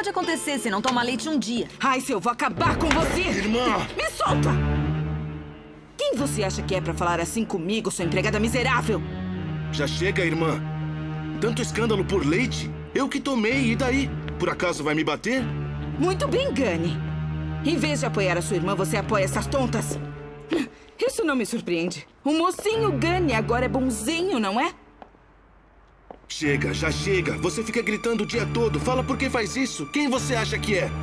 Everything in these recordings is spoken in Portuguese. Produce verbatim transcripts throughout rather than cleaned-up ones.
pode acontecer se não tomar leite um dia. Ai, se eu vou acabar com você! Irmã! Me solta! Quem você acha que é pra falar assim comigo, sua empregada miserável? Já chega, irmã. Tanto escândalo por leite? Eu que tomei, e daí? Por acaso vai me bater? Muito bem, Gunny. Em vez de apoiar a sua irmã, você apoia essas tontas. Isso não me surpreende. O mocinho Gunny agora é bonzinho, não é? Chega, já chega. Você fica gritando o dia todo. Fala por que faz isso. Quem você acha que é?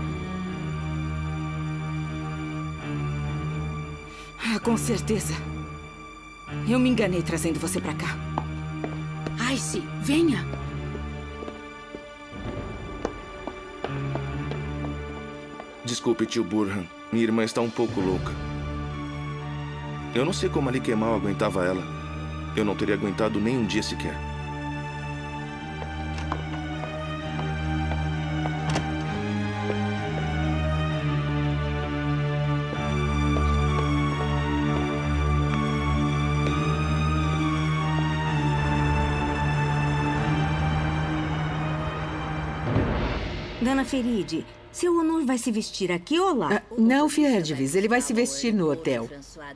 Ah, com certeza. Eu me enganei trazendo você pra cá. Ice, venha. Desculpe, tio Burhan. Minha irmã está um pouco louca. Eu não sei como Ali Kemal aguentava ela. Eu não teria aguentado nem um dia sequer. Dona Feride, seu Onur vai se vestir aqui ou lá? Ah, não, Fierdvis, ele vai se vestir no hotel.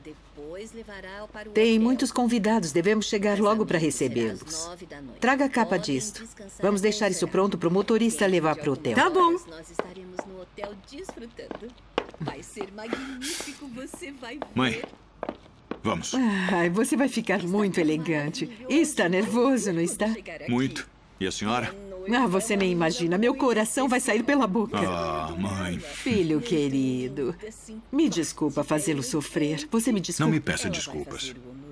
Tem muitos convidados, devemos chegar logo para recebê-los. Traga a capa disto. Vamos deixar isso pronto para o motorista levar para o hotel. Tá bom. Nós estaremos no hotel desfrutando. Vai ser magnífico, você vai ver. Mãe, vamos. Ai, você vai ficar muito elegante. E está nervoso, não está? Muito. E a senhora? Ah, você nem imagina. Meu coração vai sair pela boca. Ah, mãe. Filho querido, me desculpa fazê-lo sofrer. Você me desculpa. Não me peça desculpas.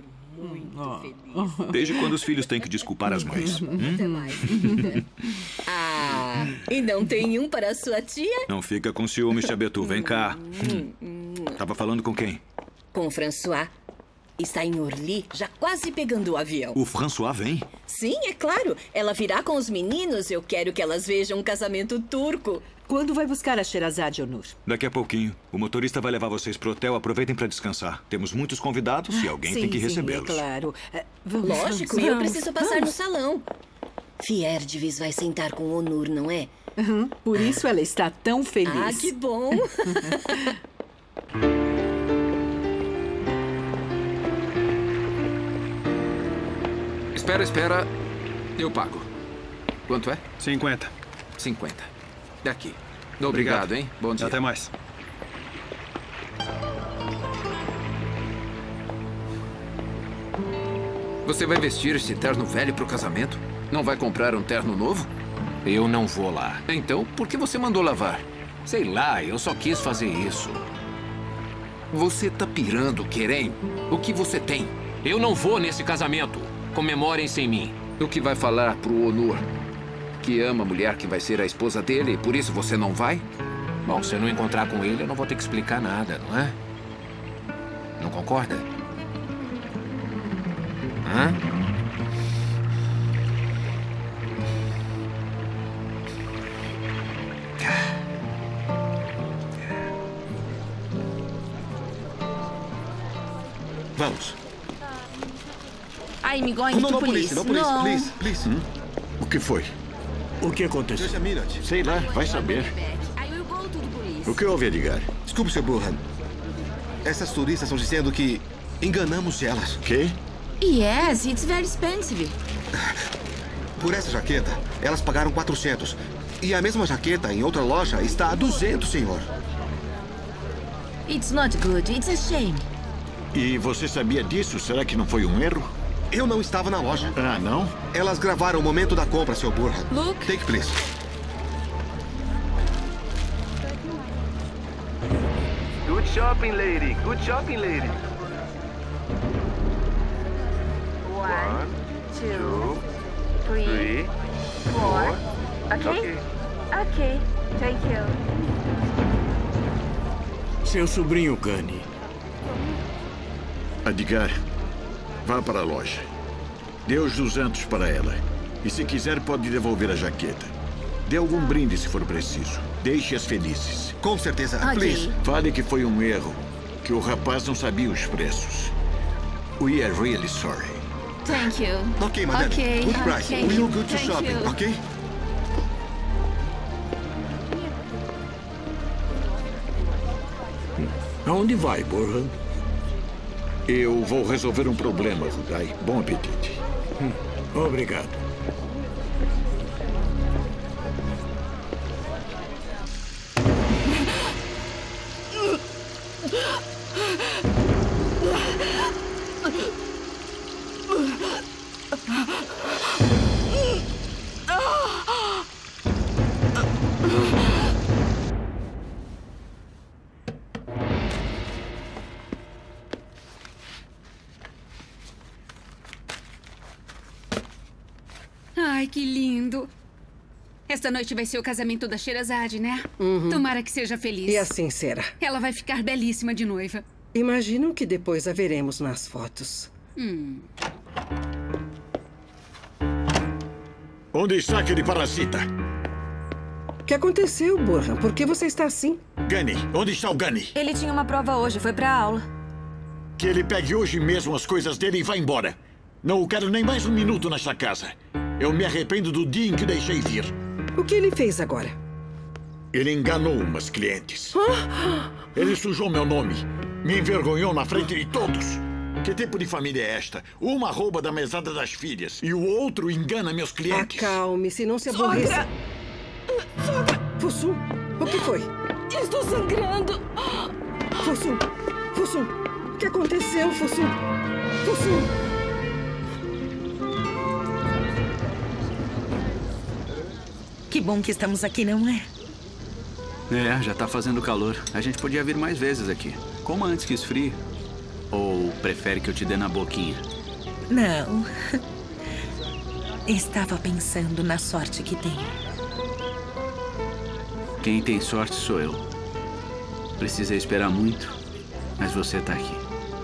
Desde quando os filhos têm que desculpar as mães? Hum? Ah, e não tem um para a sua tia? Não fica com ciúme, Chabetu. Vem cá. Hum. Tava falando com quem? Com o François. Está em Orly, já quase pegando o avião. O François vem? Sim, é claro. Ela virá com os meninos. Eu quero que elas vejam um casamento turco. Quando vai buscar a Sherazade, Onur? Daqui a pouquinho. O motorista vai levar vocês pro hotel. Aproveitem para descansar. Temos muitos convidados e alguém sim, tem que sim, recebê-los. É claro. Vamos, Lógico, vamos, e eu vamos, preciso passar vamos. no salão. Fierdvis vai sentar com o Onur, não é? Uhum. Por isso ela está tão feliz. Ah, que bom. Espera, espera. Eu pago. Quanto é? cinquenta. cinquenta. Daqui. Obrigado, Obrigado, hein? Bom dia. Até mais. Você vai vestir esse terno velho pro casamento? Não vai comprar um terno novo? Eu não vou lá. Então, por que você mandou lavar? Sei lá, eu só quis fazer isso. Você tá pirando, Kerem? O que você tem? Eu não vou nesse casamento. Comemorem sem mim. O que vai falar pro Onur? Que ama a mulher que vai ser a esposa dele e por isso você não vai? Bom, se eu não encontrar com ele, eu não vou ter que explicar nada, não é? Não concorda? Hã? Vamos. I'm going no, to no, police. police. No, police. No. Please, please. Hum? O que foi? O que aconteceu? Just a minute. Sei lá, vai saber. I will go to the police. O que houve, Edgar? Desculpe, seu Burhan. Essas turistas estão dizendo que enganamos elas. Quê? Yes, it's very expensive. Por essa jaqueta, elas pagaram quatrocentos. E a mesma jaqueta em outra loja está a duzentos, senhor. It's not good. It's a shame. E você sabia disso? Será que não foi um erro? Eu não estava na loja. Ah, não? Elas gravaram o momento da compra, seu Burhan. Look. Take, please. Good shopping, lady. Good shopping, lady. One, two, Two, three, three, four. four. Okay? Okay. Okay. Thank you. Seu sobrinho, Gunny. Edgar, vá para a loja. Dê os duzentos para ela. E se quiser, pode devolver a jaqueta. Dê algum brinde se for preciso. Deixe-as felizes. Com certeza. Ok. Please. Fale que foi um erro. Que o rapaz não sabia os preços. We are really sorry. Thank you. Ok, madame. Okay, Good price. okay. We will go to Thank shopping, you. ok? Aonde vai, Burhan? Eu vou resolver um problema, Rugai. Bom apetite. Hum, obrigado. Ai, que lindo. Esta noite vai ser o casamento da Sherazade, né? Uhum. Tomara que seja feliz. E assim será. Ela vai ficar belíssima de noiva. Imagino que depois a veremos nas fotos. Hum. Onde está aquele parasita? O que aconteceu, Burhan? Por que você está assim? Gunny, onde está o Gunny? Ele tinha uma prova hoje, foi pra aula. Que ele pegue hoje mesmo as coisas dele e vá embora. Não o quero nem mais um minuto nesta casa. Eu me arrependo do dia em que deixei vir. O que ele fez agora? Ele enganou umas clientes. Ele sujou meu nome. Me envergonhou na frente de todos. Que tipo de família é esta? Uma rouba da mesada das filhas e o outro engana meus clientes. Acalme-se, não se aborreça. Sogra! Sogra! Fussum, o que foi? Estou sangrando. Fussum, Fussum, o que aconteceu, Fussum? Fussum. Que bom que estamos aqui, não é? É, já tá fazendo calor. A gente podia vir mais vezes aqui. Coma antes que esfrie. Ou prefere que eu te dê na boquinha? Não. Estava pensando na sorte que tenho. Quem tem sorte sou eu. Precisei esperar muito, mas você tá aqui.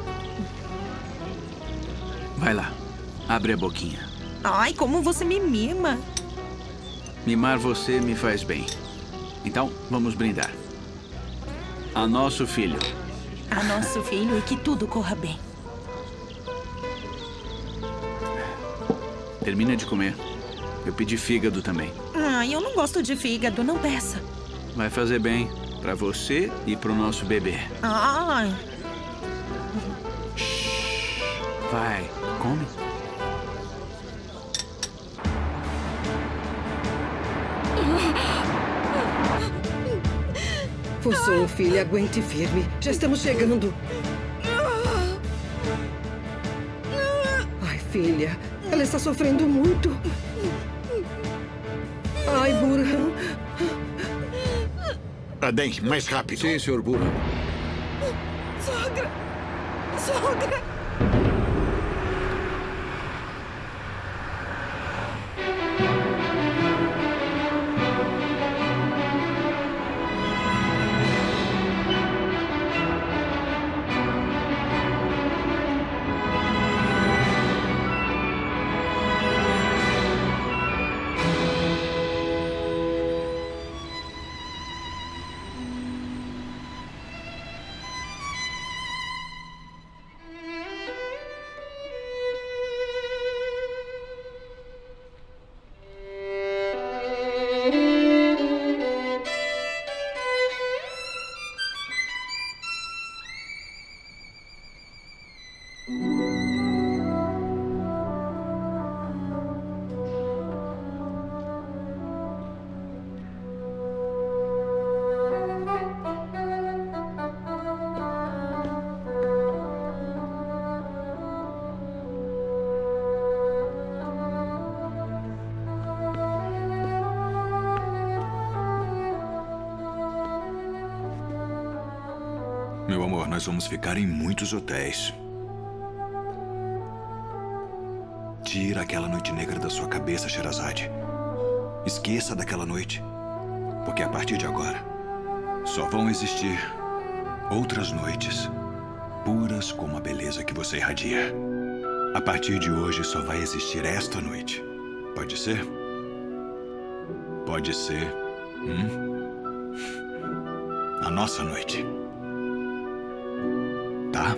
Vai lá, abre a boquinha. Ai, como você me mima. Mimar você me faz bem. Então, vamos brindar. A nosso filho. A nosso filho e que tudo corra bem. Termina de comer. Eu pedi fígado também. Ai, eu não gosto de fígado, não peça. Vai fazer bem pra você e pro nosso bebê. Ai. Vai, come. Fussum, filha, aguente firme. Já estamos chegando. Ai, filha, ela está sofrendo muito. Ai, Burhan. Adem, mais rápido. Sim, senhor Burhan. Sogra! Sogra! Meu amor, nós vamos ficar em muitos hotéis. Tira aquela noite negra da sua cabeça, Sherazade. Esqueça daquela noite. Porque a partir de agora, só vão existir outras noites puras como a beleza que você irradia. A partir de hoje, só vai existir esta noite. Pode ser? Pode ser. Hum? A nossa noite. Tá?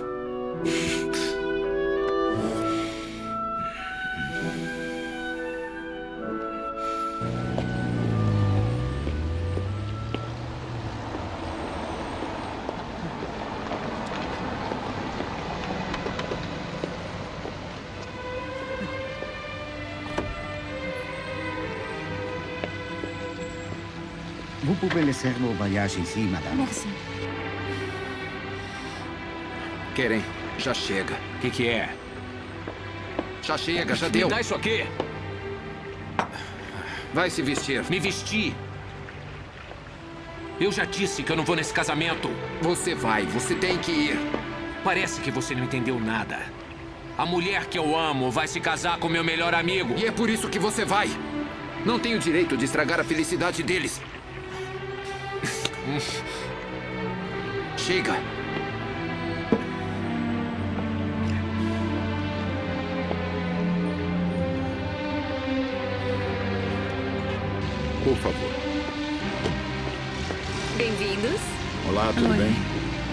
Vous pouvez laisser le voyage ici, madame. Merci. Querem, já chega. O que, que é? Já chega, já deu. Me dá isso aqui. Vai se vestir. Me vestir? Eu já disse que eu não vou nesse casamento. Você vai, você tem que ir. Parece que você não entendeu nada. A mulher que eu amo vai se casar com meu melhor amigo. E é por isso que você vai. Não tem o direito de estragar a felicidade deles. Chega. Por favor. Bem-vindos. Olá, tudo Oi. bem?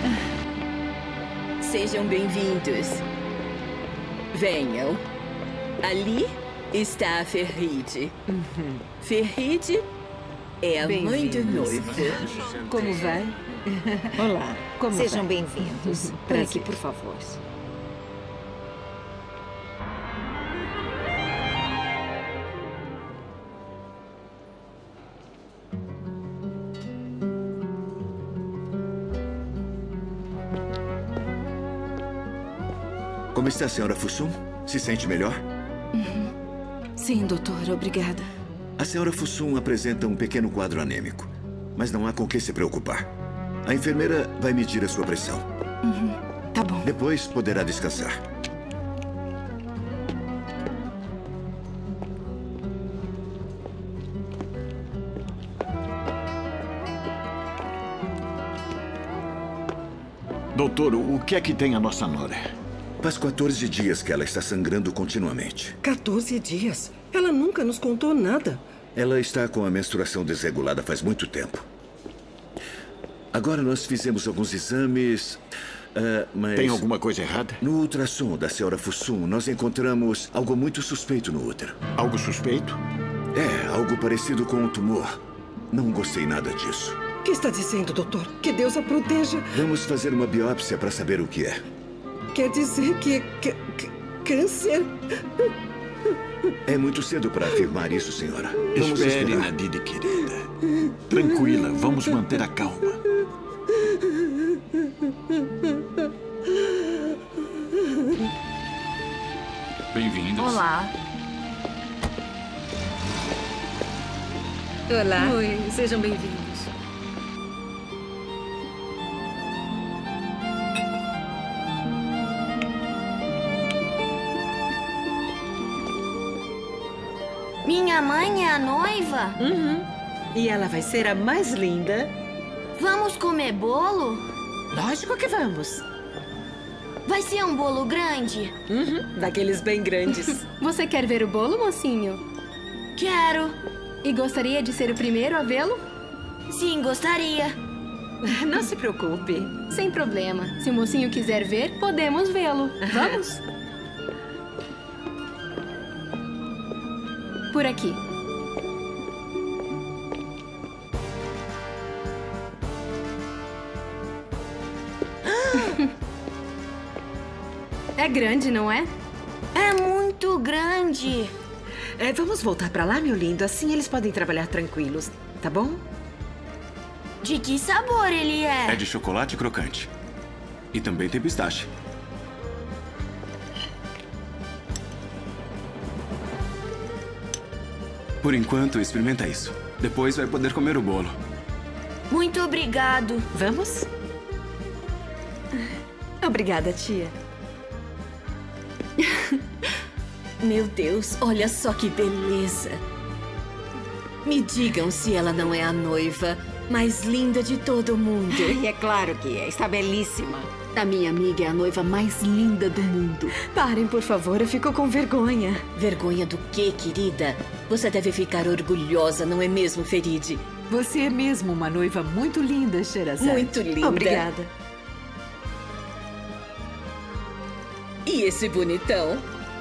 Sejam bem-vindos. Venham. Ali está a Ferride. Uhum. Ferride é a mãe do noivo. Como vai? Olá, como Sejam vai? bem-vindos. Por Prazer. aqui, por favor. Como está a senhora Fusum? Se sente melhor? Uhum. Sim, doutor. Obrigada. A senhora Fusum apresenta um pequeno quadro anêmico, mas não há com que se preocupar. A enfermeira vai medir a sua pressão. Uhum. Tá bom. Depois poderá descansar. Doutor, o que é que tem a nossa nora? Faz quatorze dias que ela está sangrando continuamente. quatorze dias? Ela nunca nos contou nada. Ela está com a menstruação desregulada faz muito tempo. Agora nós fizemos alguns exames, uh, mas... Tem alguma coisa errada? No ultrassom da senhora Fusum, nós encontramos algo muito suspeito no útero. Algo suspeito? É, algo parecido com um tumor. Não gostei nada disso. O que está dizendo, doutor? Que Deus a proteja. Vamos fazer uma biópsia para saber o que é. Quer dizer que... que, que câncer? É muito cedo para afirmar isso, senhora. Vamos Espere, esperar. Nadine, querida. Tranquila, vamos manter a calma. Bem-vindos. Olá. Olá. Oi. Sejam bem-vindos. Minha mãe é a noiva? Uhum. E ela vai ser a mais linda. Vamos comer bolo? Lógico que vamos. Vai ser um bolo grande? Uhum. Daqueles bem grandes. Você quer ver o bolo, mocinho? Quero. E gostaria de ser o primeiro a vê-lo? Sim, gostaria. Não se preocupe. Sem problema. Se o mocinho quiser ver, podemos vê-lo. Vamos? Por aqui. É grande, não é? É muito grande. É, vamos voltar pra lá, meu lindo. Assim eles podem trabalhar tranquilos, tá bom? De que sabor ele é? É de chocolate crocante. E também tem pistache. Por enquanto, experimenta isso. Depois vai poder comer o bolo. Muito obrigado. Vamos? Obrigada, tia. Meu Deus, olha só que beleza. Me digam se ela não é a noiva mais linda de todo mundo. E é claro que é. Está belíssima. A minha amiga é a noiva mais linda do mundo. Parem, por favor. Eu fico com vergonha. Vergonha do quê, querida? Você deve ficar orgulhosa, não é mesmo, Feride? Você é mesmo uma noiva muito linda, Sherazade. Muito linda. Obrigada. E esse bonitão?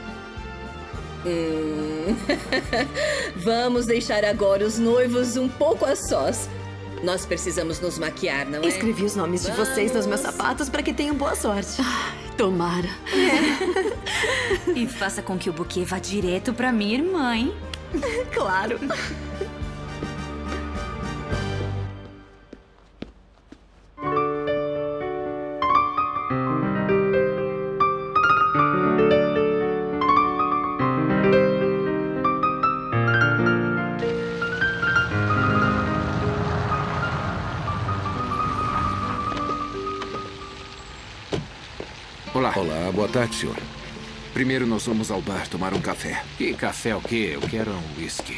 Hum... Vamos deixar agora os noivos um pouco a sós. Nós precisamos nos maquiar, não é? Escrevi os nomes de vocês nos meus sapatos para que tenham boa sorte. Ah, tomara. É. E faça com que o buquê vá direto para minha irmã, hein? Claro. Olá. Olá, boa tarde, senhor. Primeiro nós vamos ao bar tomar um café. Que café o quê? Eu quero um whisky.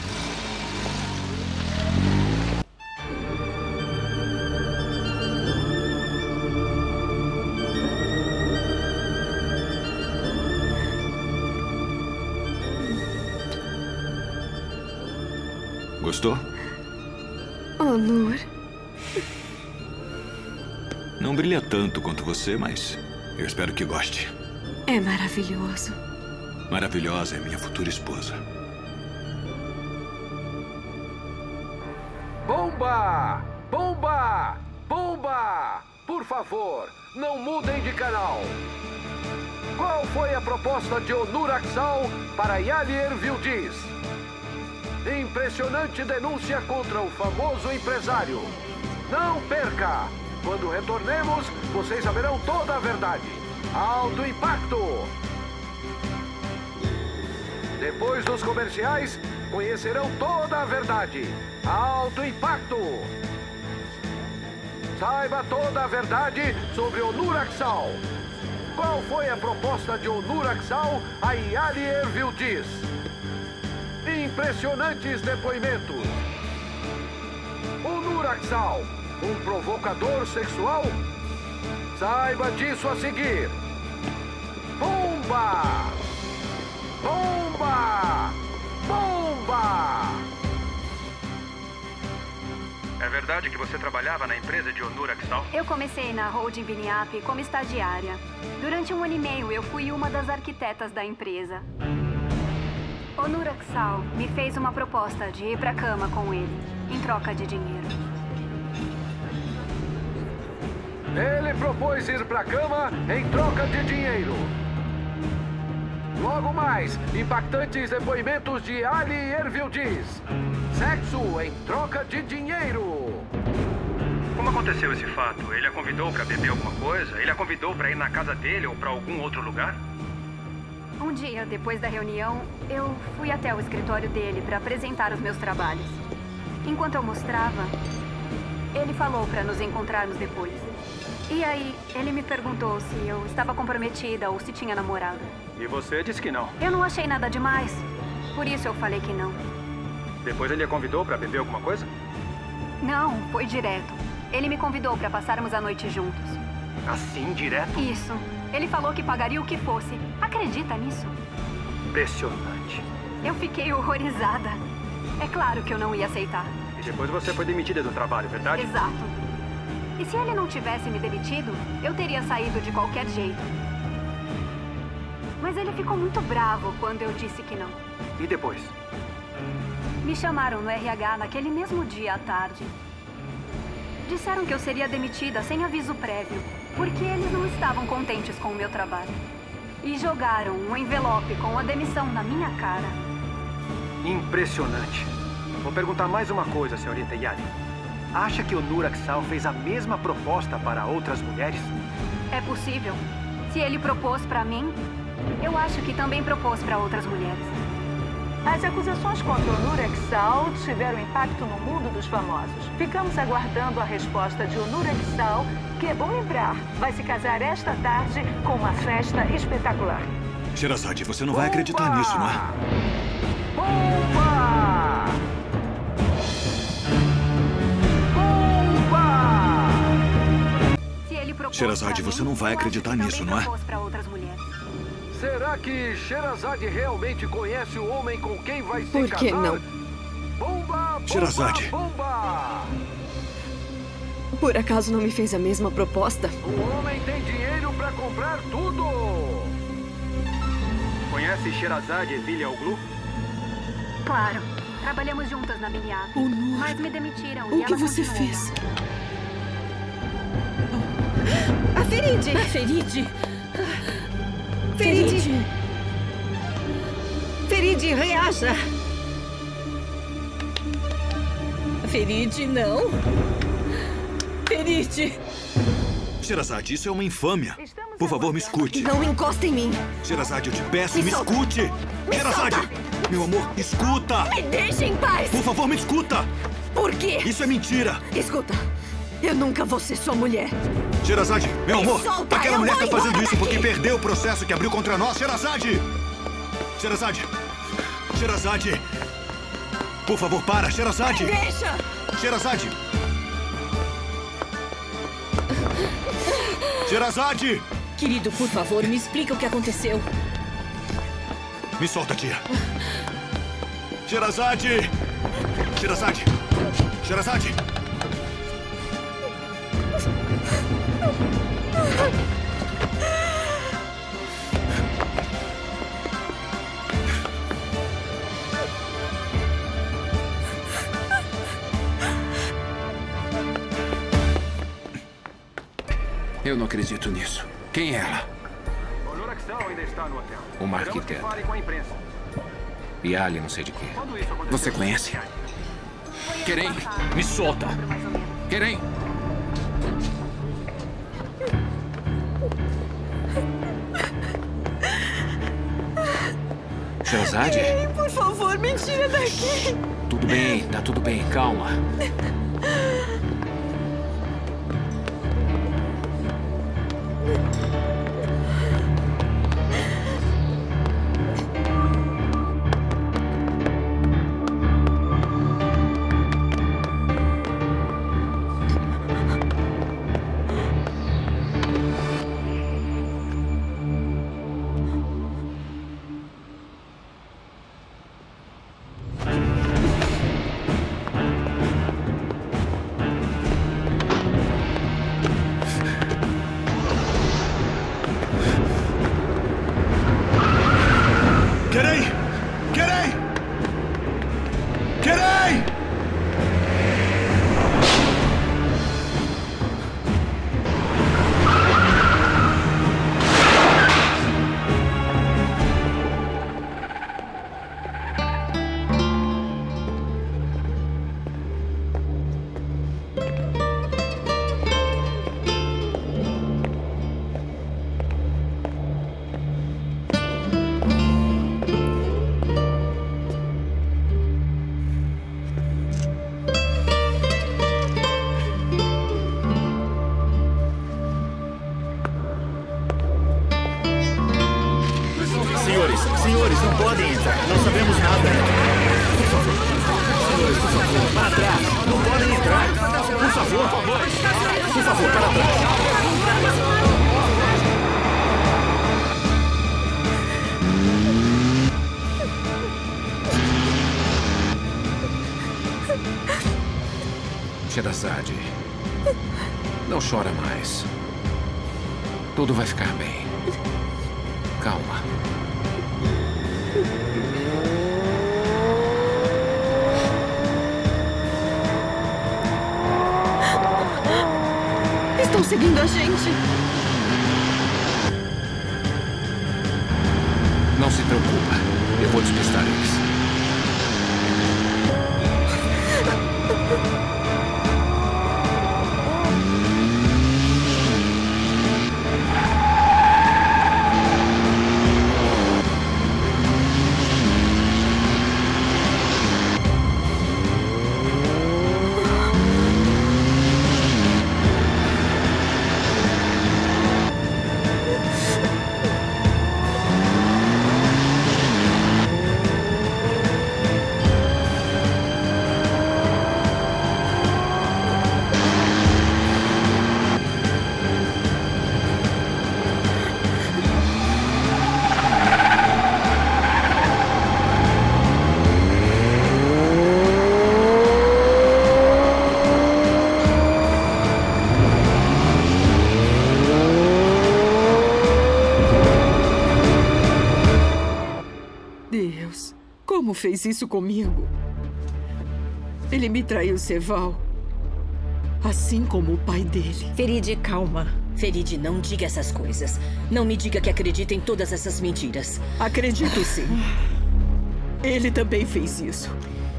Gostou? Onur. Não brilha tanto quanto você, mas eu espero que goste. É maravilhoso. Maravilhosa é minha futura esposa. Bomba! Bomba! Bomba! Por favor, não mudem de canal. Qual foi a proposta de Onur Aksal para Yalir Yildiz? Impressionante denúncia contra o famoso empresário. Não perca! Quando retornemos, vocês saberão toda a verdade. Alto impacto! Depois dos comerciais, conhecerão toda a verdade. Alto impacto! Saiba toda a verdade sobre Onur Aksal. Qual foi a proposta de Onur Aksal a Yalir Yildiz? Impressionantes depoimentos. Onur Aksal, um provocador sexual? Saiba disso a seguir. Bomba! Bomba! Bomba! É verdade que você trabalhava na empresa de Onur Aksal? Eu comecei na Holding Biniap como estagiária. Durante um ano e meio, eu fui uma das arquitetas da empresa. Onur Aksal me fez uma proposta de ir pra cama com ele, em troca de dinheiro. Ele propôs ir pra cama em troca de dinheiro. Logo mais, impactantes depoimentos de Yalir Yildiz. Sexo em troca de dinheiro. Como aconteceu esse fato? Ele a convidou pra beber alguma coisa? Ele a convidou pra ir na casa dele ou pra algum outro lugar? Um dia, depois da reunião, eu fui até o escritório dele para apresentar os meus trabalhos. Enquanto eu mostrava, ele falou para nos encontrarmos depois. E aí, ele me perguntou se eu estava comprometida ou se tinha namorado. E você disse que não. Eu não achei nada demais, por isso eu falei que não. Depois ele a convidou para beber alguma coisa? Não, foi direto. Ele me convidou para passarmos a noite juntos. Assim, direto? Isso. Ele falou que pagaria o que fosse. Acredita nisso? Impressionante. Eu fiquei horrorizada. É claro que eu não ia aceitar. E depois você foi demitida do trabalho, verdade? Exato. E se ele não tivesse me demitido, eu teria saído de qualquer jeito. Mas ele ficou muito bravo quando eu disse que não. E depois? Me chamaram no R H naquele mesmo dia à tarde. Disseram que eu seria demitida sem aviso prévio, porque eles não estavam contentes com o meu trabalho. E jogaram um envelope com a demissão na minha cara. Impressionante. Vou perguntar mais uma coisa, senhorita Yalir. Acha que o Onur Aksal fez a mesma proposta para outras mulheres? É possível. Se ele propôs para mim, eu acho que também propôs para outras mulheres. As acusações contra o Onur Aksal tiveram impacto no mundo dos famosos. Ficamos aguardando a resposta de Onur Aksal, que, é bom lembrar, vai se casar esta tarde com uma festa espetacular. Sherazade, você não vai acreditar nisso, não é? Bomba! Bomba! Se ele propôs Sherazade, você não vai acreditar nisso, não é? para outras mulheres. Será que Sherazade realmente conhece o homem com quem vai se Por casar? que não? Bomba, bomba, Sherazade. bomba! Por acaso não me fez a mesma proposta? O homem tem dinheiro pra comprar tudo! Conhece Sherazade Evili Oglu? Claro. Trabalhamos juntas na Biniap. Onur, mas me demitiram o e que ela você continuou. fez? A Ferid! A Ferid! Ferid! Ferid, reaja! Ferid, não! Ferid! Sherazade, isso é uma infâmia. Por favor, me escute. Não encosta em mim! Sherazade, eu te peço, Me me, solta. escute! Me Sherazade! solta. Meu amor, escuta! Me deixa em paz! Por favor, me escuta! Por quê? Isso é mentira! Escuta, Eu nunca vou ser sua mulher. Sherazade, meu Me amor, solta, aquela eu mulher vou tá fazendo embora isso porque daqui. perdeu o processo que abriu contra nós. Sherazade! Sherazade! Sherazade! Por favor, para, Sherazade! Deixa! Sherazade! Sherazade! Querido, por favor, me explica o que aconteceu. Me solta, tia. Sherazade! Sherazade! Sherazade! Eu não acredito nisso. Quem é ela? O Nuraxal ainda está no hotel. Uma Esperamos que arquiteta. fale com a imprensa. E Ali não sei de quê. Quando isso aconteceu? Você conhece? Querem? Me solta! Querem? Sherazade? Por favor, me tira daqui. Tudo bem, tá tudo bem. Calma. Querem! Querem! Querem! Senhores, senhores, não podem entrar. Não sabemos nada. Por favor. Senhores, por favor, para trás. Não podem entrar. Por favor, por favor. Por favor, para trás. Sherazade, não chora mais. Tudo vai ficar bem. Calma. Estão seguindo a gente. Não se preocupa. Eu vou despistar eles. Deus, como fez isso comigo? Ele me traiu, Seval. Assim como o pai dele. Ferid, calma. Ferid, não diga essas coisas. Não me diga que acredita em todas essas mentiras. Acredito sim. Ele também fez isso.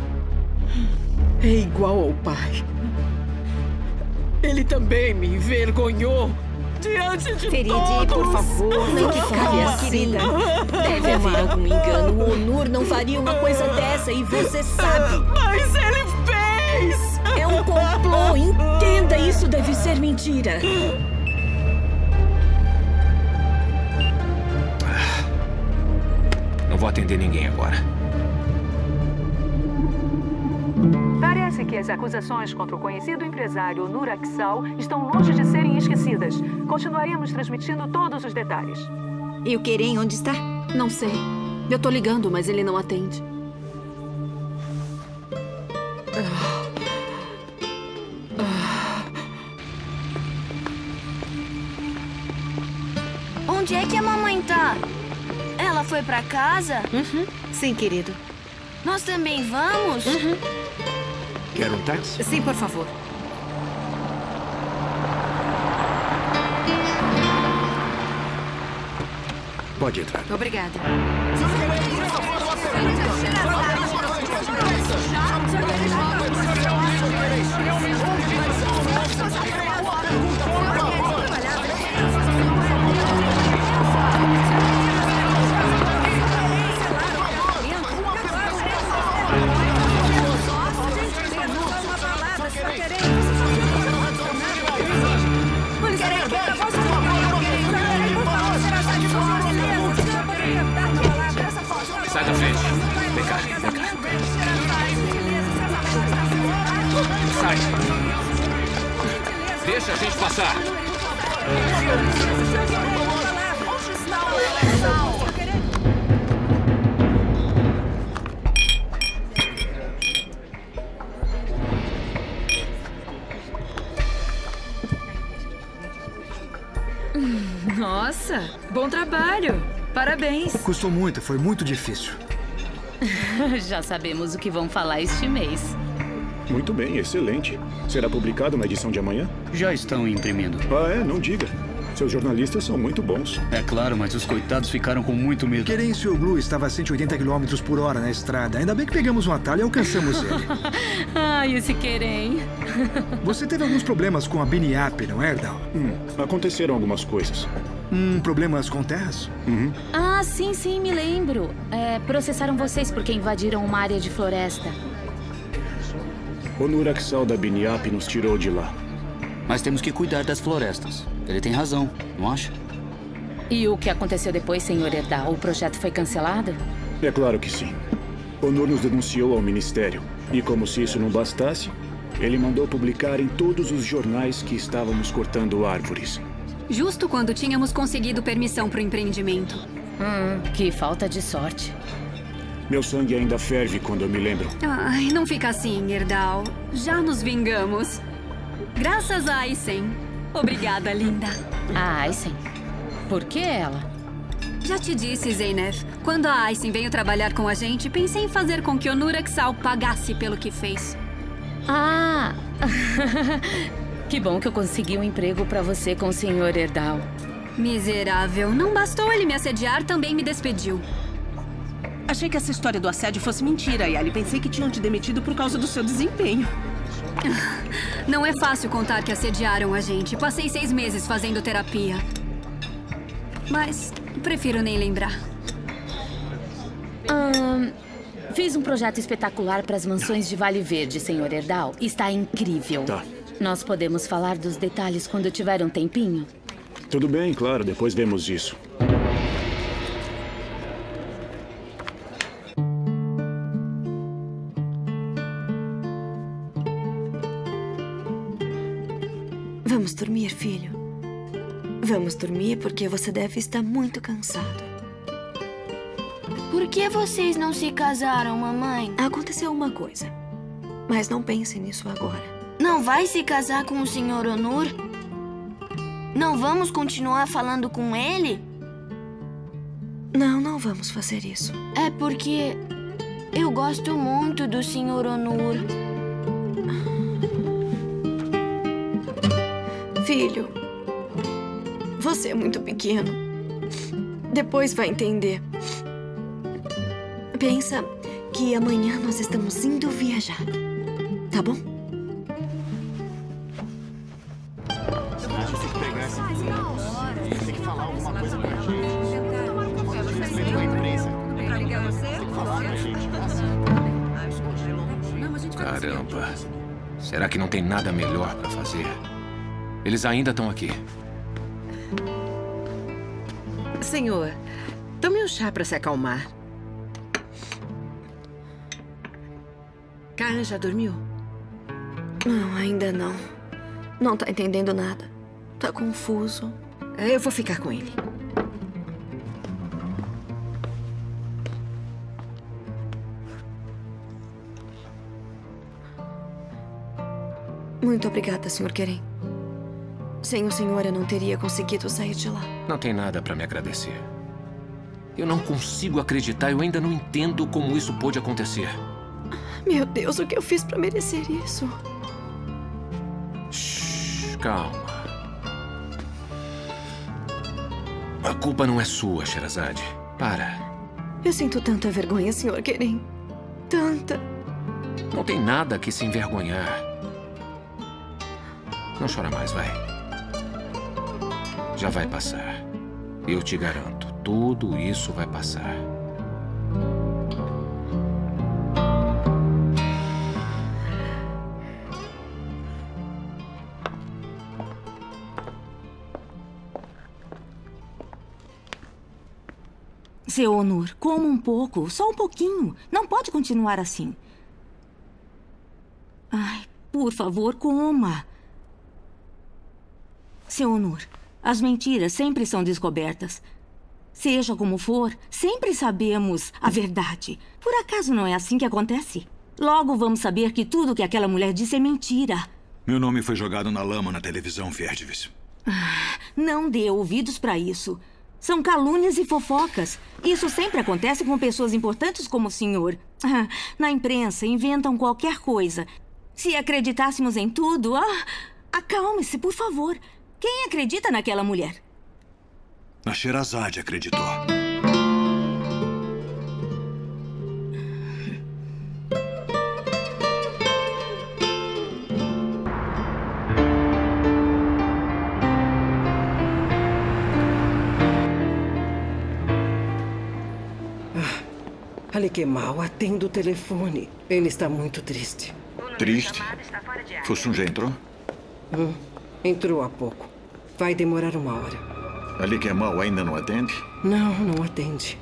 É igual ao pai. Ele também me envergonhou diante de Ferid, todos. por favor, não fale assim. querida. Deve haver algum engano. O Onur não faria uma coisa dessa e você sabe. Mas ele fez! É um um complô. Entenda, isso deve ser mentira. Não vou atender ninguém agora. Parece que as acusações contra o conhecido empresário Onur Aksal estão longe de serem esquecidas. Continuaremos transmitindo todos os detalhes. E o Keren, onde está? Não sei. Eu tô ligando, mas ele não atende. Onde é que a mamãe tá? Ela foi pra casa? Uhum. Sim, querido. Nós também vamos? Uhum. Quer um táxi? Sim, por favor. Pode entrar. Obrigada. Sai da frente. Vem cá, vem cá. Sai. Deixa a gente passar. Nossa, bom trabalho. Parabéns. Custou muito, foi muito difícil. Já sabemos o que vão falar este mês. Muito bem, excelente. Será publicado na edição de amanhã? Já estão imprimindo. Ah, é? Não diga. Seus jornalistas são muito bons. É claro, mas os coitados ficaram com muito medo. Querêncio Blue estava a cento e oitenta quilômetros por hora na estrada. Ainda bem que pegamos um atalho e alcançamos ele. Ai, esse Keren. Você teve alguns problemas com a Biniap, não é, Erdal? Hum, aconteceram algumas coisas. Hum, problemas com terras? Uhum. Ah, sim, sim, me lembro. É, processaram vocês porque invadiram uma área de floresta. Onur Aksal da Biniap nos tirou de lá. Mas temos que cuidar das florestas. Ele tem razão, não acha? E o que aconteceu depois, senhor Erdal? O projeto foi cancelado? É claro que sim. Onur nos denunciou ao Ministério. E como se isso não bastasse, ele mandou publicar em todos os jornais que estávamos cortando árvores. Justo quando tínhamos conseguido permissão para o empreendimento. Hum, que falta de sorte. Meu sangue ainda ferve quando eu me lembro. Ai, não fica assim, Erdal. Já nos vingamos. Graças a Aysen. Obrigada, linda. A Aysen? Por que ela? Já te disse, Zeynep. Quando a Aysen veio trabalhar com a gente, pensei em fazer com que Onur Aksal pagasse pelo que fez. Ah! Que bom que eu consegui um emprego pra você com o senhor Erdal. Miserável. Não bastou ele me assediar, também me despediu. Achei que essa história do assédio fosse mentira, Yali. Pensei que tinham te demitido por causa do seu desempenho. Não é fácil contar que assediaram a gente. Passei seis meses fazendo terapia. Mas prefiro nem lembrar. Hum, fiz um projeto espetacular para as mansões de Vale Verde, senhor Erdal. Está incrível. Tá. Nós podemos falar dos detalhes quando tiver um tempinho? Tudo bem, claro. Depois vemos isso. Vamos dormir, filho. Vamos dormir porque você deve estar muito cansado. Por que vocês não se casaram, mamãe? Aconteceu uma coisa. Mas não pense nisso agora. Não vai se casar com o senhor Onur? Não vamos continuar falando com ele? Não, não vamos fazer isso. É porque eu gosto muito do senhor Onur. Filho, você é muito pequeno. Depois vai entender. Pensa que amanhã nós estamos indo viajar. Tá bom? Tem que falar alguma coisa pra gente. Tem uma imprensa. Tem que falar pra gente. Caramba. Será que não tem nada melhor para fazer? Eles ainda estão aqui. Senhor, tome um chá para se acalmar. Karen já dormiu? Não, ainda não. Não tá entendendo nada. Tá confuso. Eu vou ficar com ele. Muito obrigada, senhor Keren. Sem o senhor, eu não teria conseguido sair de lá. Não tem nada para me agradecer. Eu não consigo acreditar, eu ainda não entendo como isso pôde acontecer. Meu Deus, o que eu fiz para merecer isso? Shhh, calma. A culpa não é sua, Sherazade. Para. Eu sinto tanta vergonha, senhor Keren. Tanta. Não tem nada que se envergonhar. Não chora mais, vai. Já vai passar. Eu te garanto, tudo isso vai passar. Seu Onur, coma um pouco, só um pouquinho. Não pode continuar assim. Ai, por favor, coma. Seu Onur, as mentiras sempre são descobertas. Seja como for, sempre sabemos a verdade. Por acaso não é assim que acontece? Logo vamos saber que tudo que aquela mulher disse é mentira. Meu nome foi jogado na lama na televisão, Ferdvis. Ah, não dê ouvidos para isso. São calúnias e fofocas. Isso sempre acontece com pessoas importantes como o senhor. Ah, na imprensa, inventam qualquer coisa. Se acreditássemos em tudo... Ah, acalme-se, por favor. Quem acredita naquela mulher? A Sherazade acreditou. Ali Kemal, atenda o telefone. Ele está muito triste. Triste? Fossum já entrou? Hum, entrou há pouco. Vai demorar uma hora. Ali Kemal ainda não atende? Não, não atende.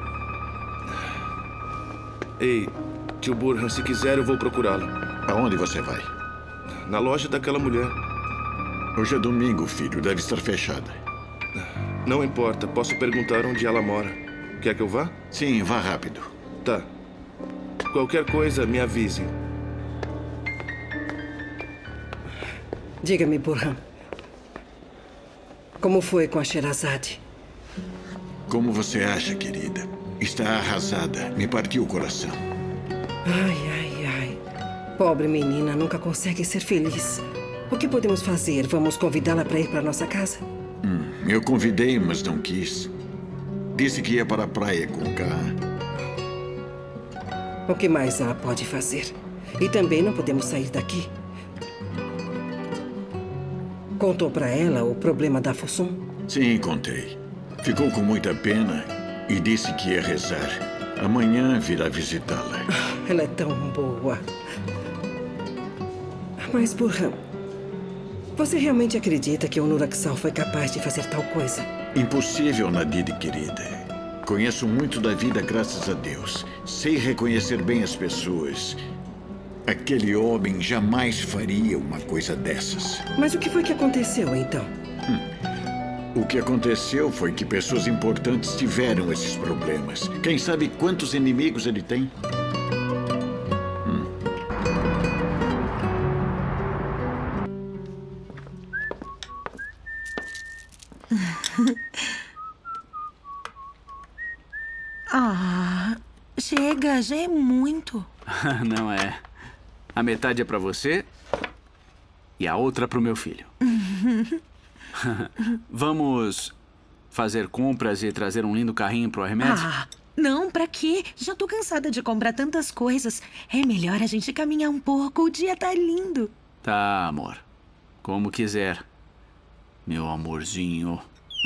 Ei, tio Burhan, se quiser eu vou procurá-lo. Aonde você vai? Na loja daquela mulher. Hoje é domingo, filho. Deve estar fechada. Não importa. Posso perguntar onde ela mora. Quer que eu vá? Sim, vá rápido. Tá. Qualquer coisa, me avise. Diga-me, Burhan. Como foi com a Sherazade? Como você acha, querida? Está arrasada. Me partiu o coração. Ai, ai, ai. Pobre menina, nunca consegue ser feliz. O que podemos fazer? Vamos convidá-la para ir para nossa casa? Hum, eu convidei, mas não quis. Disse que ia para a praia com o Kaan. O que mais ela pode fazer? E também não podemos sair daqui. Contou para ela o problema da Fossum? Sim, contei. Ficou com muita pena e disse que ia rezar. Amanhã virá visitá-la. Ela é tão boa. Mas, Burhan, você realmente acredita que o Nuraksal foi capaz de fazer tal coisa? Impossível, Nadide, querida. Conheço muito da vida, graças a Deus. Sei reconhecer bem as pessoas. Aquele homem jamais faria uma coisa dessas. Mas o que foi que aconteceu, então? Hum. O que aconteceu foi que pessoas importantes tiveram esses problemas. Quem sabe quantos inimigos ele tem? Hum. Ah, chega, já é muito. Não é. A metade é pra você e a outra pro meu filho. Vamos fazer compras e trazer um lindo carrinho pro Arremedes? Ah, não, pra quê? Já tô cansada de comprar tantas coisas. É melhor a gente caminhar um pouco, o dia tá lindo. Tá, amor. Como quiser. Meu amorzinho.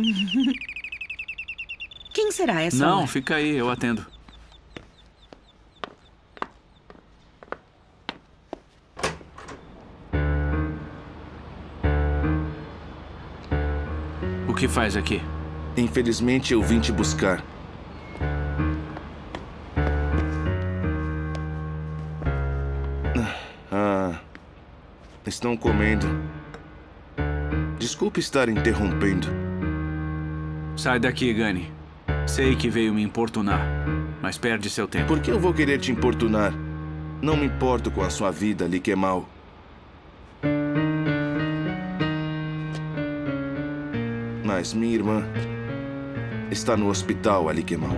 Quem será essa Não, hora? fica aí, eu atendo. que faz aqui? Infelizmente, eu vim te buscar. Ah, estão comendo. Desculpe estar interrompendo. Sai daqui, Gunny. Sei que veio me importunar, mas perde seu tempo. Por que eu vou querer te importunar? Não me importo com a sua vida, Liquemal. Mas minha irmã está no hospital, Liquemal.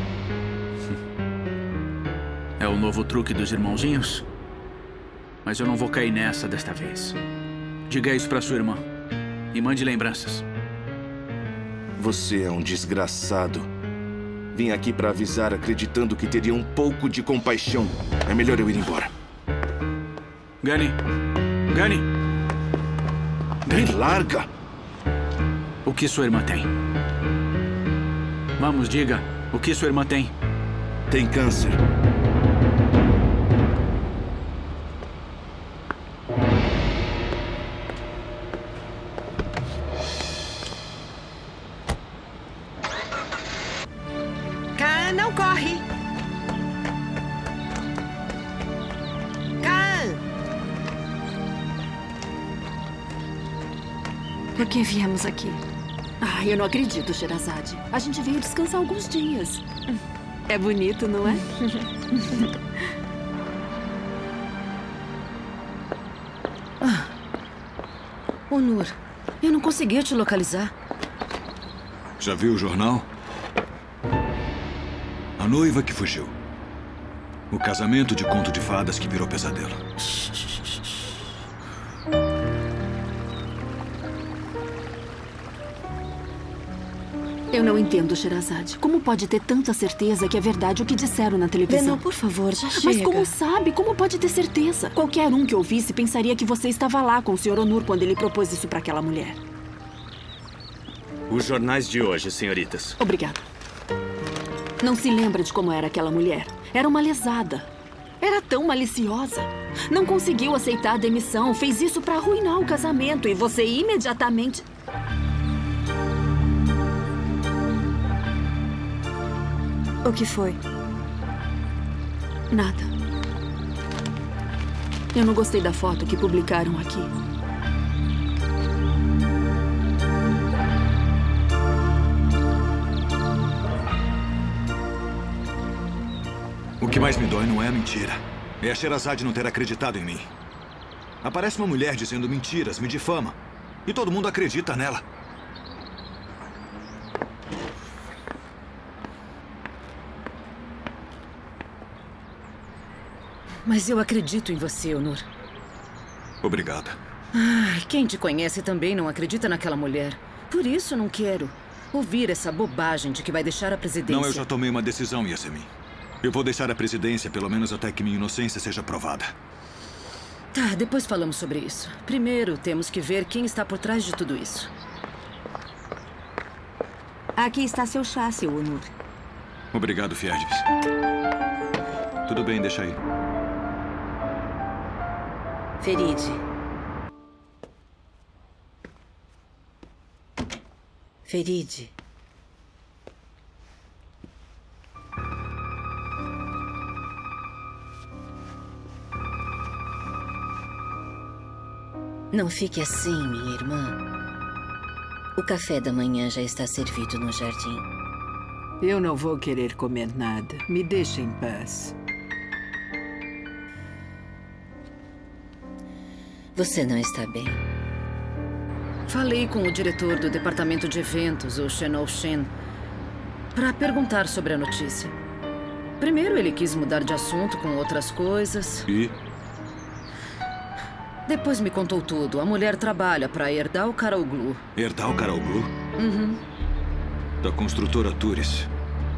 É o novo truque dos irmãozinhos? Mas eu não vou cair nessa desta vez. Diga isso pra sua irmã. E mande lembranças. Você é um desgraçado. Vim aqui pra avisar acreditando que teria um pouco de compaixão. É melhor eu ir embora. Gunny! Gunny! Me larga! O que sua irmã tem? Vamos, diga. O que sua irmã tem? Tem câncer. Kaan, não corre! Kaan! Por que viemos aqui? Ah, eu não acredito, Sherazade. A gente veio descansar alguns dias. É bonito, não é? Ah. Onur, eu não conseguia te localizar. Já viu o jornal? A noiva que fugiu. O casamento de conto de fadas que virou pesadelo. Eu não entendo, Sherazade. Como pode ter tanta certeza que é verdade o que disseram na televisão? Bennu, por favor, já chega. Mas como sabe? Como pode ter certeza? Qualquer um que ouvisse pensaria que você estava lá com o senhor Onur quando ele propôs isso para aquela mulher. Os jornais de hoje, senhoritas. Obrigada. Não se lembra de como era aquela mulher? Era uma lesada. Era tão maliciosa. Não conseguiu aceitar a demissão. Fez isso para arruinar o casamento. E você imediatamente... O que foi? Nada. Eu não gostei da foto que publicaram aqui. O que mais me dói não é a mentira. É a Sherazade não ter acreditado em mim. Aparece uma mulher dizendo mentiras, me difama. E todo mundo acredita nela. Mas eu acredito em você, Onur. Obrigada. Ai, quem te conhece também não acredita naquela mulher. Por isso não quero ouvir essa bobagem de que vai deixar a presidência. Não, eu já tomei uma decisão, Yasemin. Eu vou deixar a presidência, pelo menos até que minha inocência seja provada. Tá, depois falamos sobre isso. Primeiro, temos que ver quem está por trás de tudo isso. Aqui está seu chá, seu Onur. Obrigado, Fierdis. Tudo bem, deixa aí. Feride. Feride. Não fique assim, minha irmã. O café da manhã já está servido no jardim. Eu não vou querer comer nada. Me deixe em paz. Você não está bem. Falei com o diretor do departamento de eventos, o Shenol Shen, para perguntar sobre a notícia. Primeiro ele quis mudar de assunto com outras coisas. E? Depois me contou tudo. A mulher trabalha para Erdal Karaoglu. Erdal Karaoglu? Uhum. Da construtora Turis.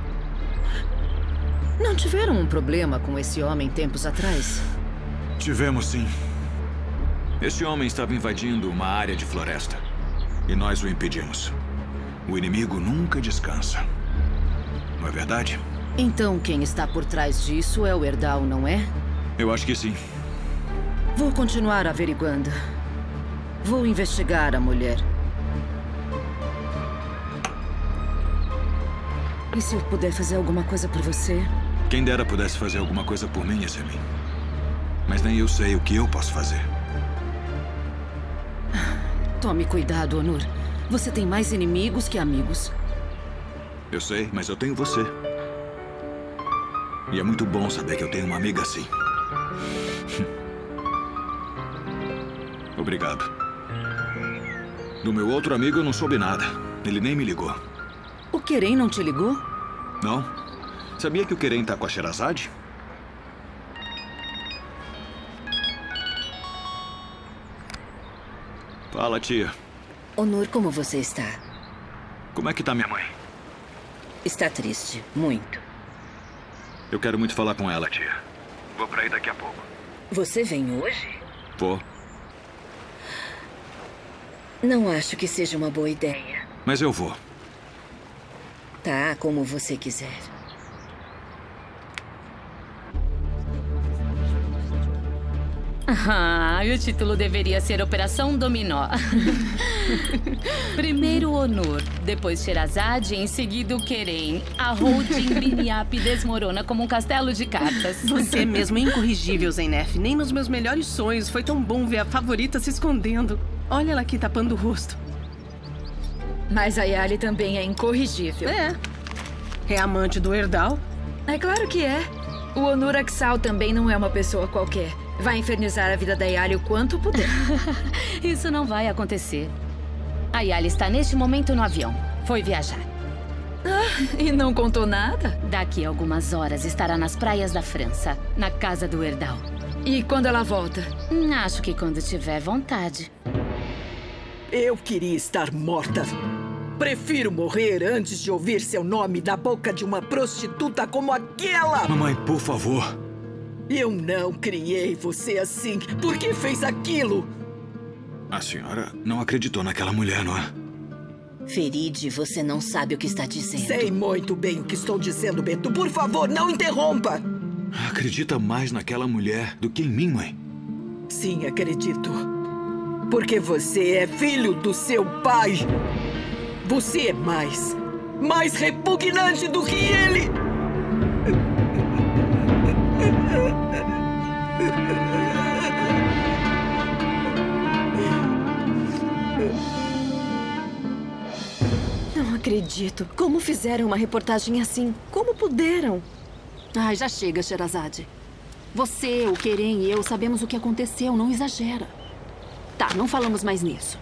Não tiveram um problema com esse homem tempos atrás? Tivemos, sim. Esse homem estava invadindo uma área de floresta. E nós o impedimos. O inimigo nunca descansa. Não é verdade? Então quem está por trás disso é o Erdal, não é? Eu acho que sim. Vou continuar averiguando. Vou investigar a mulher. E se eu puder fazer alguma coisa por você? Quem dera pudesse fazer alguma coisa por mim, Yasemin. Mas nem eu sei o que eu posso fazer. Tome cuidado, Onur. Você tem mais inimigos que amigos. Eu sei, mas eu tenho você. E é muito bom saber que eu tenho uma amiga assim. Obrigado. Do meu outro amigo eu não soube nada. Ele nem me ligou. O Keren não te ligou? Não. Sabia que o Keren tá com a Sherazade? Fala, tia. Onur, como você está? Como é que tá minha mãe? Está triste, muito. Eu quero muito falar com ela, tia. Vou pra aí daqui a pouco. Você vem hoje? Vou. Não acho que seja uma boa ideia. Mas eu vou. Tá, como você quiser. Ah, o título deveria ser Operação Dominó. Primeiro Onur, depois Sherazade e em seguida o Keren. A holding Biniap desmorona como um castelo de cartas. Você é mesmo incorrigível, Zeynep. Nem nos meus melhores sonhos foi tão bom ver a favorita se escondendo. Olha ela aqui tapando o rosto. Mas a Yali também é incorrigível. É. É amante do Erdal? É claro que é. O Onur Aksal também não é uma pessoa qualquer. Vai infernizar a vida da Yali o quanto puder. Isso não vai acontecer. A Yali está neste momento no avião. Foi viajar. Ah, e não contou nada? Daqui a algumas horas estará nas praias da França, na casa do Erdal. E quando ela volta? Acho que quando tiver vontade. Eu queria estar morta. Prefiro morrer antes de ouvir seu nome da boca de uma prostituta como aquela. Mamãe, por favor. Eu não criei você assim. Por que fez aquilo? A senhora não acreditou naquela mulher, não é? Ferid, você não sabe o que está dizendo. Sei muito bem o que estou dizendo, Bento. Por favor, não interrompa. Acredita mais naquela mulher do que em mim, mãe? Sim, acredito. Porque você é filho do seu pai. Você é mais, mais repugnante do que ele. Não acredito. Como fizeram uma reportagem assim? Como puderam? Ai, já chega, Sherazade. Você, o Keren e eu sabemos o que aconteceu. Não exagera. Tá, não falamos mais nisso.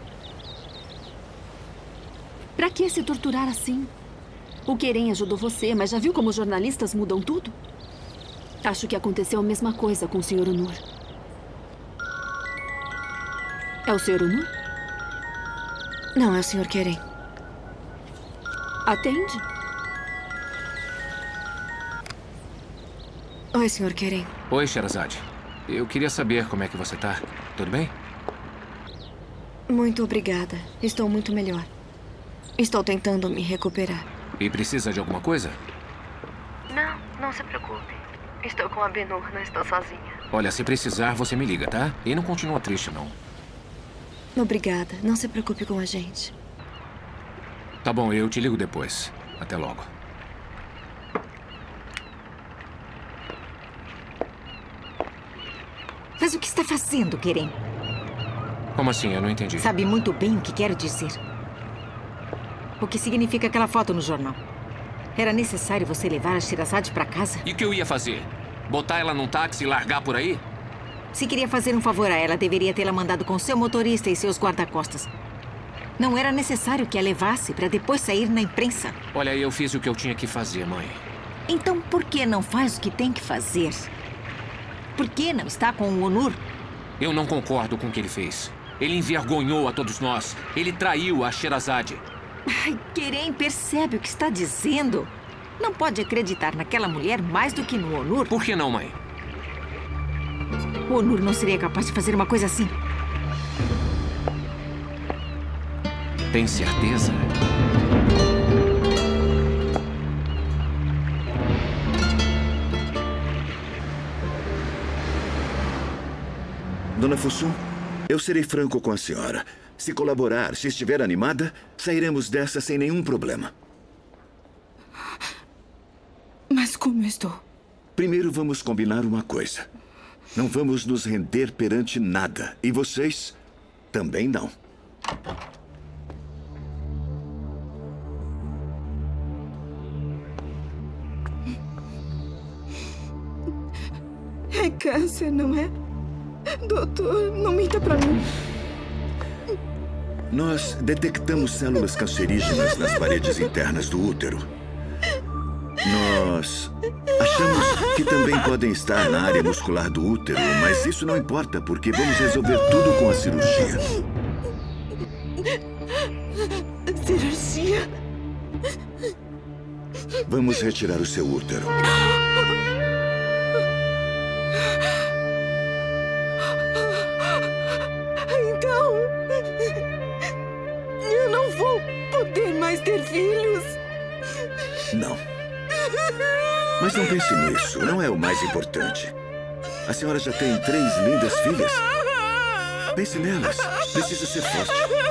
Pra que se torturar assim? O Keren ajudou você, mas já viu como os jornalistas mudam tudo? Acho que aconteceu a mesma coisa com o senhor Onur. É o senhor Onur? Não, é o senhor Keren. Atende. Oi, senhor Keren. Oi, Sherazade. Eu queria saber como é que você tá. Tudo bem? Muito obrigada. Estou muito melhor. Estou tentando me recuperar. E precisa de alguma coisa? Não, não se preocupe. Estou com a Benur, não estou sozinha. Olha, se precisar, você me liga, tá? E não continua triste, não. Obrigada. Não se preocupe com a gente. Tá bom, eu te ligo depois. Até logo. Mas o que está fazendo, Keren? Como assim? Eu não entendi. Sabe muito bem o que quero dizer. O que significa aquela foto no jornal? Era necessário você levar a Sherazade para casa? E o que eu ia fazer? Botar ela num táxi e largar por aí? Se queria fazer um favor a ela, deveria tê-la mandado com seu motorista e seus guarda-costas. Não era necessário que a levasse para depois sair na imprensa. Olha, eu fiz o que eu tinha que fazer, mãe. Então por que não faz o que tem que fazer? Por que não está com o Onur? Eu não concordo com o que ele fez. Ele envergonhou a todos nós. Ele traiu a Sherazade. Ai, Keren, percebe o que está dizendo? Não pode acreditar naquela mulher mais do que no Onur. Por que não, mãe? O Onur não seria capaz de fazer uma coisa assim. Tem certeza? Dona Fossum, eu serei franco com a senhora. Se colaborar, se estiver animada, sairemos dessa sem nenhum problema. Como eu estou? Primeiro vamos combinar uma coisa. Não vamos nos render perante nada. E vocês também não. É câncer, não é? Doutor, não minta pra mim. Nós detectamos células cancerígenas nas paredes internas do útero. Nós achamos que também podem estar na área muscular do útero, mas isso não importa, porque vamos resolver tudo com a cirurgia. Cirurgia? Vamos retirar o seu útero. Então, eu não vou poder mais ter filhos. Não. Mas não pense nisso. Não é o mais importante. A senhora já tem três lindas filhas. Pense nelas. Precisa ser forte.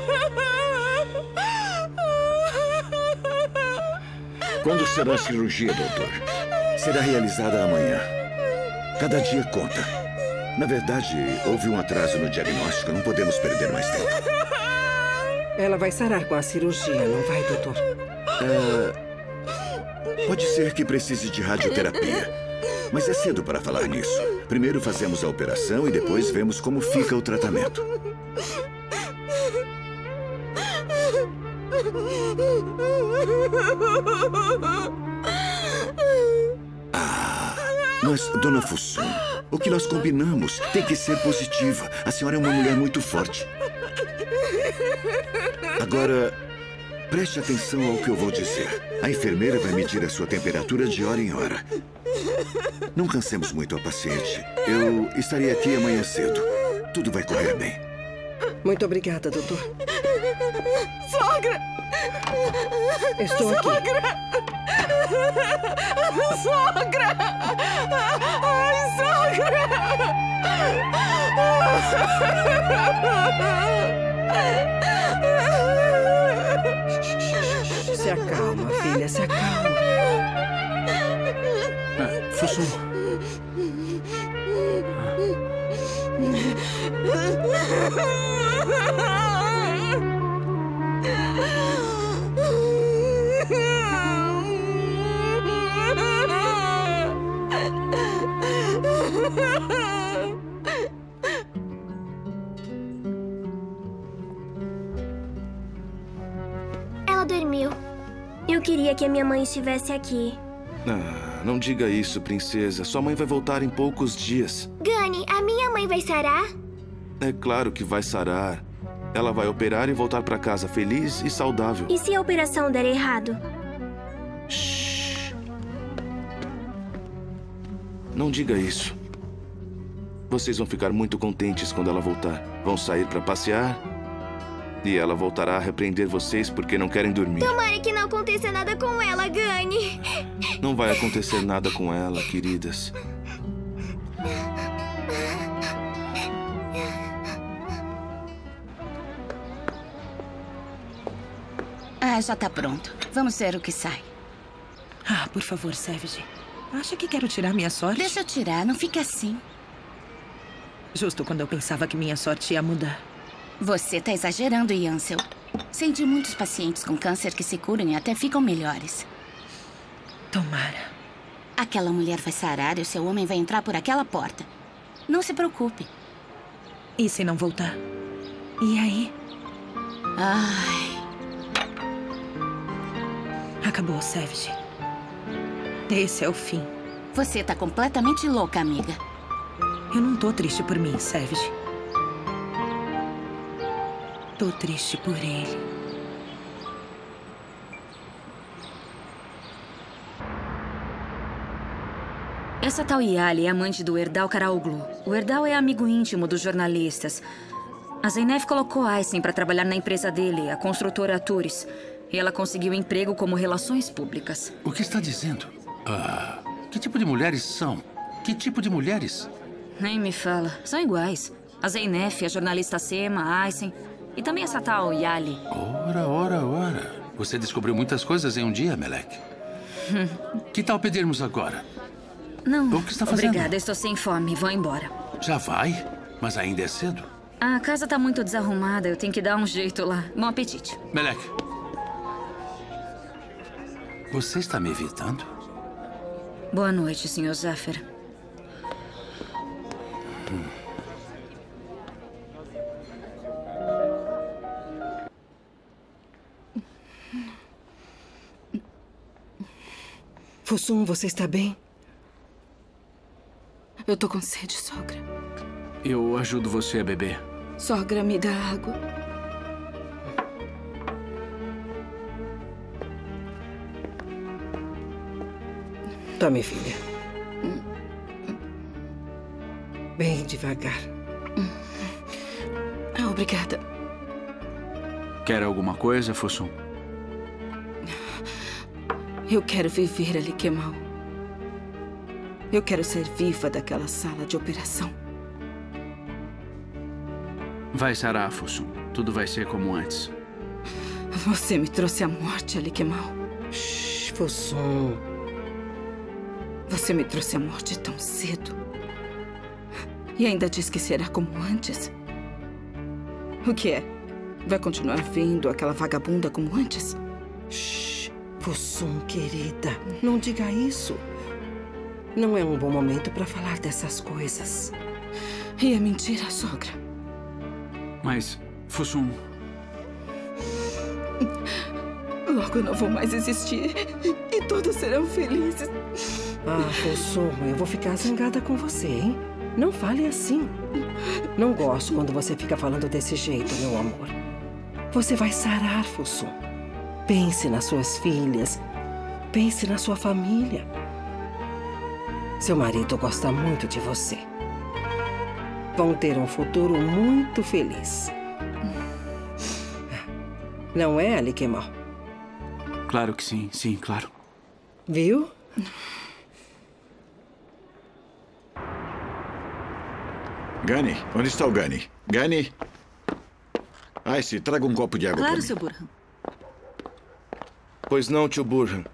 Quando será a cirurgia, doutor? Será realizada amanhã. Cada dia conta. Na verdade, houve um atraso no diagnóstico. Não podemos perder mais tempo. Ela vai sarar com a cirurgia, não vai, doutor? É... Pode ser que precise de radioterapia. Mas é cedo para falar nisso. Primeiro fazemos a operação e depois vemos como fica o tratamento. Ah, mas, dona Fusson, o que nós combinamos tem que ser positiva. A senhora é uma mulher muito forte. Agora, preste atenção ao que eu vou dizer. A enfermeira vai medir a sua temperatura de hora em hora. Não cansemos muito a paciente. Eu estarei aqui amanhã cedo. Tudo vai correr bem. Muito obrigada, doutor. Sogra! Estou aqui. Sogra! Sogra! Ai, sogra! Se acalma, filha, se acalma. Ah, Fusson. Ela dormiu. Eu queria que a minha mãe estivesse aqui. Ah, não diga isso, princesa. Sua mãe vai voltar em poucos dias. Gani, a minha mãe vai sarar? É claro que vai sarar. Ela vai operar e voltar para casa feliz e saudável. E se a operação der errado? Shhh. Não diga isso. Vocês vão ficar muito contentes quando ela voltar. Vão sair para passear e ela voltará a repreender vocês porque não querem dormir. Tomara que não aconteça nada com ela, Gani. Não vai acontecer nada com ela, queridas. Ah, já tá pronto. Vamos ver o que sai. Ah, por favor, Savage. Acha que quero tirar minha sorte? Deixa eu tirar, não fique assim. Justo quando eu pensava que minha sorte ia mudar. Você tá exagerando, Yancel. Sei de muitos pacientes com câncer que se curam e até ficam melhores. Tomara. Aquela mulher vai sarar e o seu homem vai entrar por aquela porta. Não se preocupe. E se não voltar? E aí? Ai... Acabou, Savage. Esse é o fim. Você tá completamente louca, amiga. Eu não tô triste por mim, Savage. Tô triste por ele. Essa tal Yali é amante do Erdal Karaoglu. O Erdal é amigo íntimo dos jornalistas. A Zeynep colocou Aysen para trabalhar na empresa dele, a construtora Turis. E ela conseguiu emprego como relações públicas. O que está dizendo? Ah, que tipo de mulheres são? Que tipo de mulheres? Nem me fala. São iguais. A Zeynep, a jornalista Sema, a Aysen e também essa tal Yali. Ora, ora, ora. Você descobriu muitas coisas em um dia, Melek. Que tal pedirmos agora? Não, O que está fazendo? obrigada, estou sem fome. Vou embora. Já vai? Mas ainda é cedo. A casa tá muito desarrumada, eu tenho que dar um jeito lá. Bom apetite. Melek. Você está me evitando? Boa noite, senhor Zafir. Hum. Fossum, você está bem? Eu tô com sede, sogra. Eu ajudo você a beber. Sogra, me dá água. Tome, filha. Bem devagar. Obrigada. Quer alguma coisa, Fossum? Eu quero viver ali, Kemal. Eu quero ser viva daquela sala de operação. Vai sarar, Fossum. Tudo vai ser como antes. Você me trouxe a morte, Ali Kemal. Shhh, Fossum. Você me trouxe a morte tão cedo. E ainda diz que será como antes. O que é? Vai continuar vendo aquela vagabunda como antes? Shhh, Fossum, querida. Não diga isso. Não é um bom momento para falar dessas coisas. E é mentira, sogra. Mas, Fossum... Logo eu não vou mais existir. E todos serão felizes. Ah, Fossum, eu vou ficar zangada com você, hein? Não fale assim. Não gosto quando você fica falando desse jeito, meu amor. Você vai sarar, Fossum. Pense nas suas filhas. Pense na sua família. Seu marido gosta muito de você. Vão ter um futuro muito feliz. Não é, Ali Kemal? Claro que sim, sim, claro. Viu? Gani, onde está o Gani? Gani? Ice, traga um copo de água Claro, para mim. seu Burhan. Pois não, tio Burhan.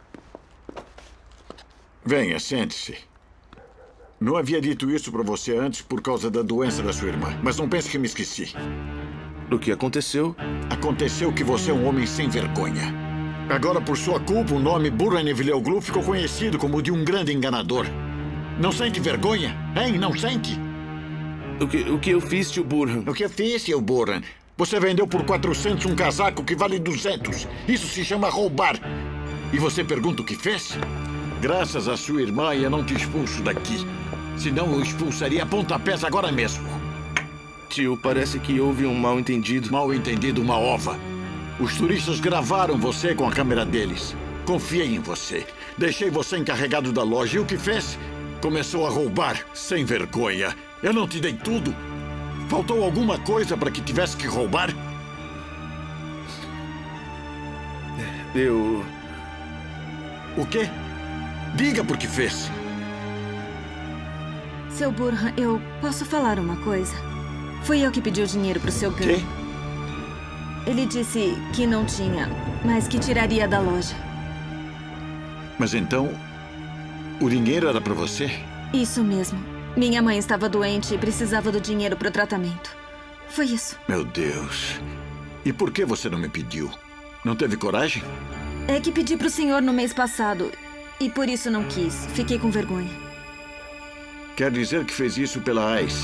Venha, sente-se. Não havia dito isso para você antes por causa da doença da sua irmã, mas não pense que me esqueci. O que aconteceu? Aconteceu que você é um homem sem vergonha. Agora, por sua culpa, o nome Burhan Evlioglu ficou conhecido como o de um grande enganador. Não sente vergonha? Hein? Não sente? O que, o que eu fiz, tio Burhan? O que eu fiz, tio Burhan? Você vendeu por quatrocentos um casaco que vale duzentos. Isso se chama roubar. E você pergunta o que fez? Graças à sua irmã, eu não te expulso daqui. Senão eu expulsaria a pontapés agora mesmo. Tio, parece que houve um mal-entendido. Mal-entendido, uma ova. Os turistas gravaram você com a câmera deles. Confiei em você. Deixei você encarregado da loja. E o que fez? Começou a roubar, sem vergonha. Eu não te dei tudo. Faltou alguma coisa para que tivesse que roubar? Eu... O quê? Diga por que fez. Seu Burhan, eu posso falar uma coisa? Fui eu que pedi o dinheiro pro seu Gani. Quê? Ele disse que não tinha, mas que tiraria da loja. Mas então, o dinheiro era para você? Isso mesmo. Minha mãe estava doente e precisava do dinheiro pro tratamento. Foi isso. Meu Deus. E por que você não me pediu? Não teve coragem? É que pedi pro senhor no mês passado e por isso não quis. Fiquei com vergonha. Quer dizer que fez isso pela Ice.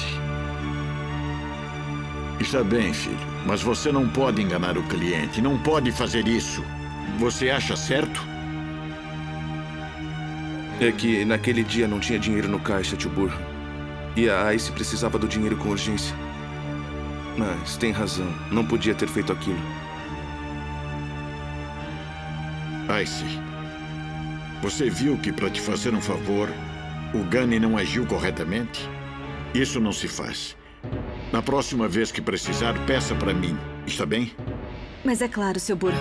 Está bem, filho. Mas você não pode enganar o cliente. Não pode fazer isso. Você acha certo? É que naquele dia não tinha dinheiro no caixa, tio Burhan. E a Ice precisava do dinheiro com urgência. Mas tem razão. Não podia ter feito aquilo. Ice, você viu que para te fazer um favor, o Gani não agiu corretamente? Isso não se faz. Na próxima vez que precisar, peça para mim. Está bem? Mas é claro, seu Burhan.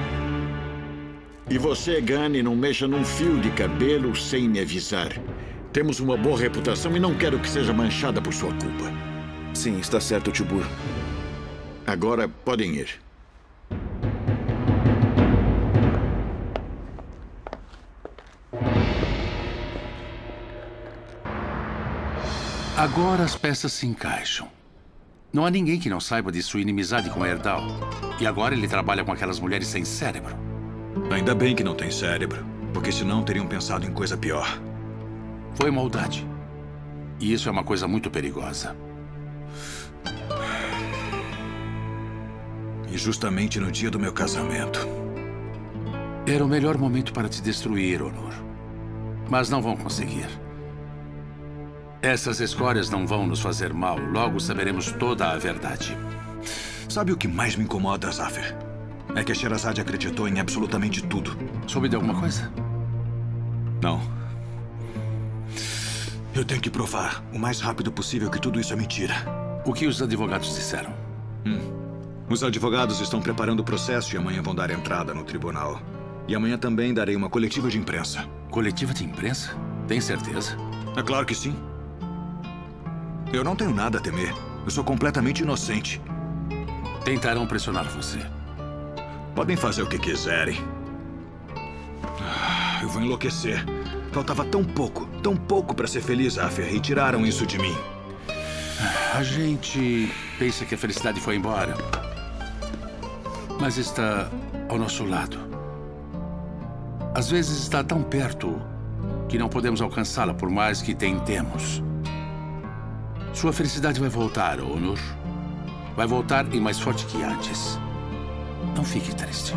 E você, Gani, não mexa num fio de cabelo sem me avisar. Temos uma boa reputação e não quero que seja manchada por sua culpa. Sim, está certo, tio Burhan. Agora podem ir. Agora as peças se encaixam. Não há ninguém que não saiba de sua inimizade com Erdal. E agora ele trabalha com aquelas mulheres sem cérebro. Ainda bem que não tem cérebro, porque senão teriam pensado em coisa pior. Foi maldade. E isso é uma coisa muito perigosa. E justamente no dia do meu casamento. Era o melhor momento para te destruir, Honor. Mas não vão conseguir. Essas escórias não vão nos fazer mal. Logo saberemos toda a verdade. Sabe o que mais me incomoda, Zafir? É que a Sherazade acreditou em absolutamente tudo. Soube de alguma coisa? Não. Eu tenho que provar o mais rápido possível que tudo isso é mentira. O que os advogados disseram? Hum. Os advogados estão preparando o processo e amanhã vão dar entrada no tribunal. E amanhã também darei uma coletiva de imprensa. Coletiva de imprensa? Tem certeza? É claro que sim. Eu não tenho nada a temer. Eu sou completamente inocente. Tentarão pressionar você. Podem fazer o que quiserem. Ah, eu vou enlouquecer. Faltava tão pouco, tão pouco para ser feliz, Zafir, e tiraram isso de mim. A gente pensa que a felicidade foi embora. Mas está ao nosso lado. Às vezes está tão perto que não podemos alcançá-la por mais que tentemos. Sua felicidade vai voltar, Honor. Vai voltar e mais forte que antes. Não fique triste.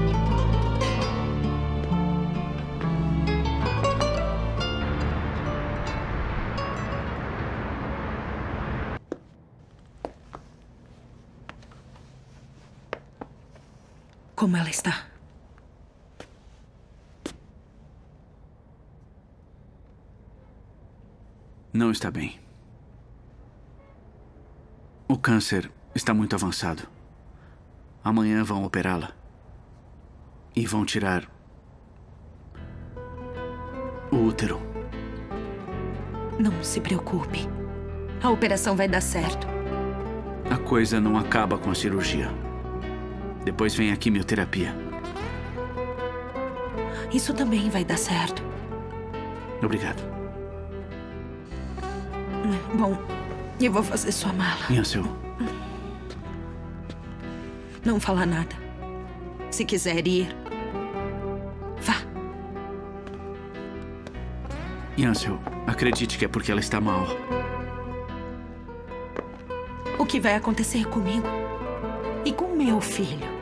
Como ela está? Não está bem. O câncer está muito avançado. Amanhã vão operá-la. E vão tirar o útero. Não se preocupe. A operação vai dar certo. A coisa não acaba com a cirurgia. Depois vem a quimioterapia. Isso também vai dar certo. Obrigado. Bom, eu vou fazer sua mala. Yancel. Não fala nada. Se quiser ir, vá. Yancel, acredite que é porque ela está mal. O que vai acontecer comigo? E com meu filho?